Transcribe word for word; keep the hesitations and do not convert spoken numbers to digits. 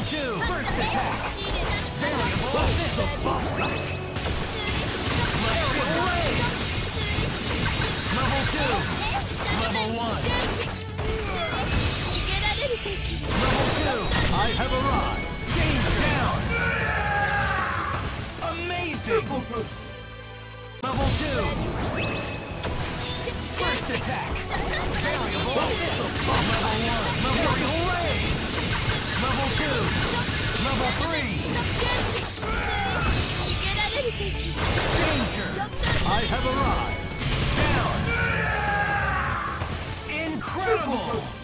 two. First attack. Variable. Bolts of Balthakk. Level two. Level one. Level two. I have arrived. Danger. Down. Amazing. Level two. First attack. Variable. Bolts of Balthakk. Level one. Material ray. Level two. Level three. Danger. I have arrived. Down. Incredible.